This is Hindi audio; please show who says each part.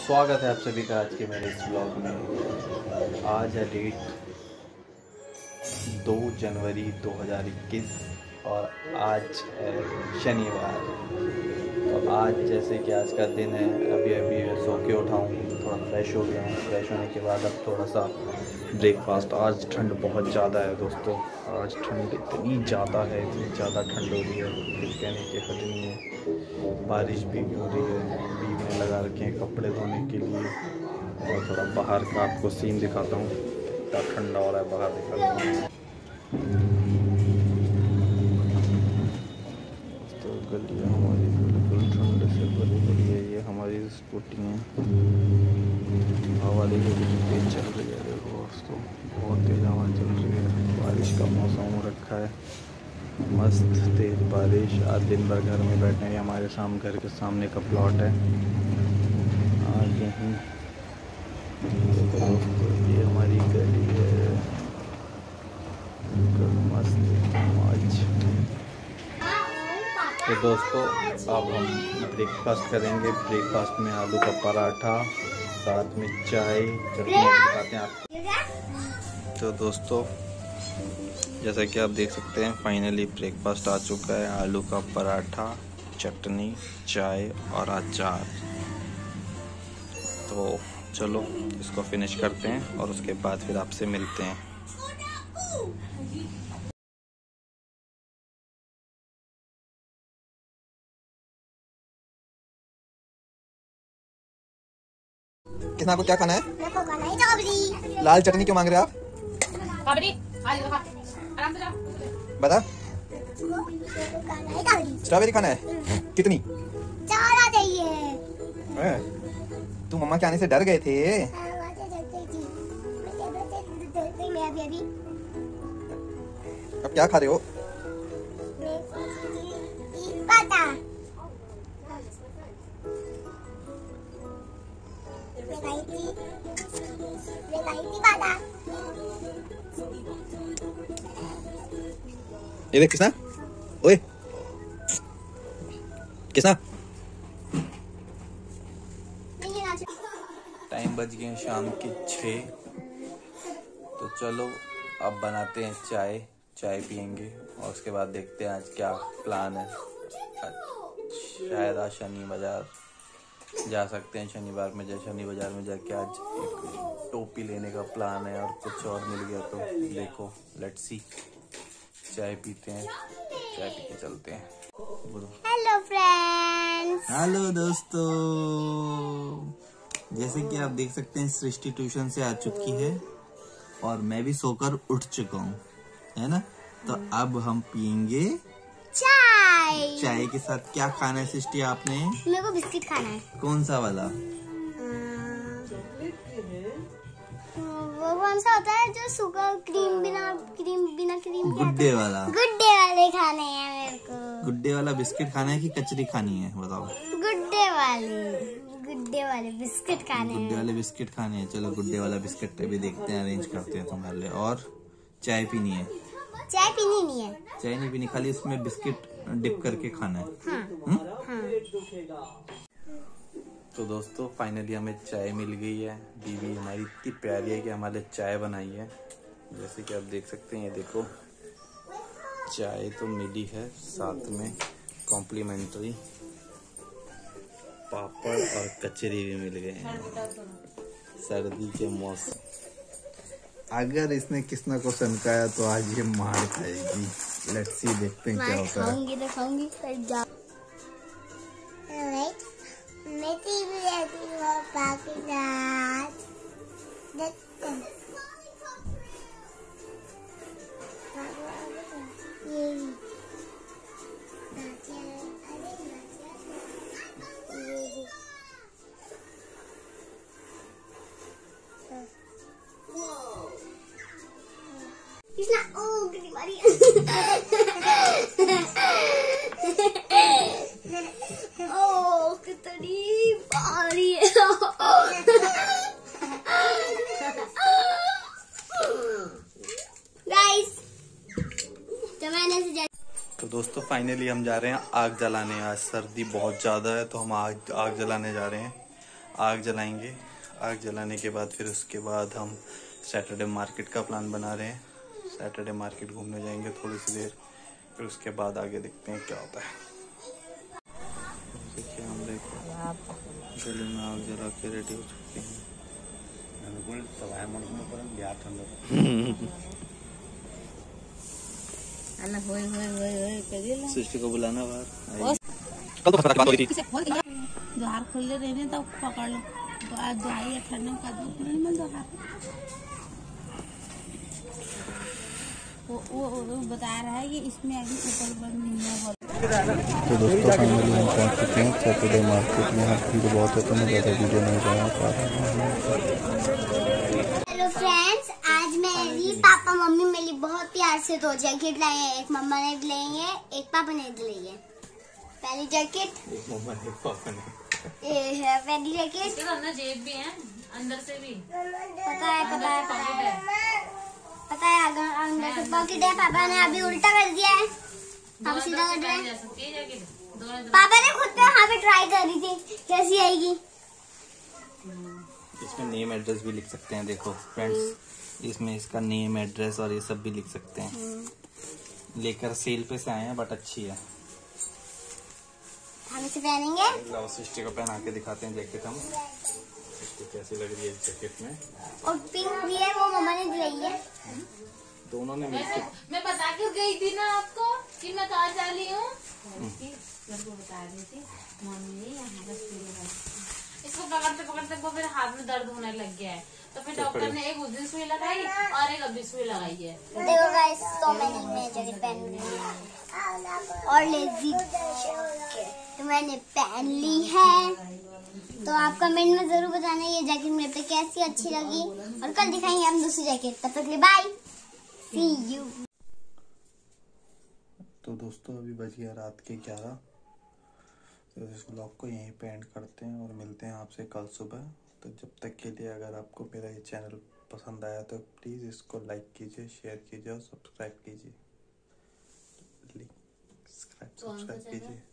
Speaker 1: स्वागत है आप सभी का आज के मेरे इस ब्लॉग में। आज है डेट 2 जनवरी 2021 और आज है शनिवार। तो आज जैसे कि आज का दिन है, अभी सो के उठा हूँ, थोड़ा फ्रेश हो गया हूँ। फ्रेश होने के बाद अब थोड़ा सा ब्रेकफास्ट। आज ठंड बहुत ज़्यादा है दोस्तों, आज ठंड इतनी ज़्यादा है, इतनी ज़्यादा ठंड हो रही है कुछ कहने की हद नहीं है। बारिश भी हो रही है, भीगने लगा रखे हैं कपड़े धोने के लिए। और थोड़ा बाहर का आपको सीन दिखाता हूँ, कितना ठंडा हो रहा है बाहर दिखाता हूँ। तो गलियाँ हमारी बिल्कुल ठंड से भरी पड़ी है। ये हमारी स्कूटी है, हवा देखो कितनी तेज चल रही है। देखो दोस्तों, बहुत तेज हवा चल रही है। बारिश का मौसम हो रखा है, मस्त तेज बारिश। आज दिन भर घर में बैठे हैं। हमारे घर के सामने का प्लॉट है, आगे ही ये हमारी गली है, मस्त आज। तो दोस्तों अब हम ब्रेकफास्ट करेंगे। ब्रेकफास्ट में आलू का पराठा, साथ में चाय, चटनी खाते हैं आप। तो दोस्तों जैसा कि आप देख सकते हैं, फाइनली ब्रेकफास्ट आ चुका है। आलू का पराठा, चटनी, चाय और अचार। तो चलो इसको फिनिश करते हैं और उसके बाद फिर आपसे मिलते हैं।
Speaker 2: किसना को क्या खाना है?
Speaker 3: मेरे को खाना है चावली।
Speaker 2: लाल चटनी क्यों मांग रहे हो आप? बता। स्ट्रॉबेरी खाना है? कितनी?
Speaker 3: 4 चाहिए।
Speaker 2: तू मम्मा के आने से डर गए थे? अब क्या खा रहे हो? ये देख किसना? ओए किसना?
Speaker 1: टाइम बज गए शाम के 6। तो चलो अब बनाते हैं चाय पियेंगे और उसके बाद देखते हैं आज क्या प्लान है। शायद आज शनि बाजार जा सकते हैं। शनि बाजार में जाके आज एक टोपी लेने का प्लान है, और कुछ और मिल गया तो देखो, लेट्स सी। चाय पीते हैं, चाय पी के चलते हैं।
Speaker 3: Hello friends.
Speaker 1: हेलो दोस्तों, जैसे कि आप देख सकते हैं सृष्टि ट्यूशन से आ चुकी है और मैं भी सोकर उठ चुका हूँ, है ना। तो अब हम पियेंगे चाय के साथ। क्या खाना है सृष्टि आपने?
Speaker 3: मेरे को बिस्किट खाना है।
Speaker 1: कौन सा वाला?
Speaker 3: वो कौन सा होता है जो सुगर बिना क्रीम
Speaker 1: गुड्डे वाला।
Speaker 3: गुड्डे वाले खाने हैं मेरे को।
Speaker 1: गुड्डे वाला बिस्किट खाना है कि कचरी खानी है बताओ?
Speaker 3: गुड्डे वाले बिस्किट खाने हैं।
Speaker 1: गुड्डे वाले बिस्किट खाने हैं। चलो गुड्डे वाला बिस्किट भी देखते हैं, अरेंज करते हैं तुम्हारे लिए। और चाय पीनी है?
Speaker 3: चाय पीनी नहीं है।
Speaker 1: चाय नहीं पीनी, खाली उसमें बिस्किट डिप करके खाना है।
Speaker 3: हाँ।
Speaker 1: तो दोस्तों फाइनली हमें चाय मिल गई है। दीदी हमारी इतनी प्यारी है कि हमारे लिए चाय बनाई है। जैसे कि आप देख सकते हैं, ये देखो चाय तो मिली है, साथ में कॉम्प्लीमेंट्री पापड़ और कचरी भी मिल गए हैं। सर्दी के मौसम, अगर इसने किसना को सनकाया तो आज ये मार खाएगी। लेट्स सी, देखते हैं क्या होता है।
Speaker 3: खाऊंगी मैं टीवी देखती हूँ पापा के साथ। कितनी भारी है। गाइस तो मैंने
Speaker 1: तो दोस्तों फाइनली हम जा रहे हैं आग जलाने। आज सर्दी बहुत ज़्यादा है तो हम आग जलाने जा रहे हैं। आग जलाएंगे। आग जलाने के बाद फिर उसके बाद हम सैटरडे मार्केट का प्लान बना रहे हैं। सैटरडे मार्केट घूमने जाएंगे थोड़ी सी देर, फिर उसके बाद आगे देखते हैं क्या होता है। देखिए हम देखो गले में आग जला के रेडी हो चुके हैं। सृष्टि को बुलाना बाहर।
Speaker 2: कल तो खतरा की बात हो रही थी।
Speaker 4: द्वार खुले रहने तो पकड़ लो। तो आज दवाई ठंडे में कदम खुले में द्वार वो बता रहा है कि इसमें अभी ऊपर बंद नहीं है।
Speaker 1: तो दोस्तों फाइनली हम पहुंच चुके हैं सैटरडे मार्केट में। यहाँ भीड़ बहुत है तो मैं ज़्यादा वीडियो नहीं बना पा रहा हूँ।
Speaker 3: हेलो फ्रेंड्स, आज मेरी पापा मम्मी मेरे लिए बहुत प्यार से 2 जैकेट लाए हैं। एक मम्मा ने ली है, एक पापा ने ली है। पहली जैकेट ये है, पहली जैकेट
Speaker 4: इसके अंदर जेब भी है, अंदर से भी
Speaker 3: पता है अंदर से पॉकेट है। पापा ने अभी उल्टा कर दिया है, हम सीधा कर रहे हैं। पापा ने खुद पे यहाँ पे ट्राई करी थी, कैसी आएगी।
Speaker 1: इसमें नेम एड्रेस भी लिख सकते हैं। देखो फ्रेंड्स, इसमें इसका नेम एड्रेस और ये सब भी लिख सकते हैं। लेकर सेल पे से आए हैं बट अच्छी है।
Speaker 3: हम इसे पहनेंगे।
Speaker 1: लाओ सृष्टि को पहना के दिखाते हैं जैकेट हम। सृष्टि कैसी लग रही है इस जैकेट में।
Speaker 3: और पिंक भी है, वो मम्मा ने दिलाई है।
Speaker 1: दोनों ने मिलकर।
Speaker 4: मैं बता के गई थी ना आपको कि मैं कहाँ जा रही हूँ। बता रही थी मम्मी यहाँ बस इसको पकड़ते पकड़ते वो मेरे हाथ में दर्द होने लग गया है। तो फिर डॉक्टर ने एक उस दिन सुई लगाई और एक अभी सुई लगाई है।
Speaker 3: देखो गाइस, तो मैंने जैकेट पहन ली और लेजी तो मैंने पहन ली है। तो आप कमेंट में जरूर बताना ये जैकेट मेरे पे कैसी अच्छी लगी, और कल दिखाएंगे हम दूसरी जैकेट। तब तक के लिए बाय, सी यू।
Speaker 1: तो दोस्तों अभी बज गया रात के 11। तो इस ब्लॉग को यहीं पे एंड करते हैं और मिलते हैं आपसे कल सुबह। तो जब तक के लिए अगर आपको मेरा ये चैनल पसंद आया तो प्लीज़ इसको लाइक कीजिए, शेयर कीजिए और सब्सक्राइब कीजिए। सब्सक्राइब कीजिए।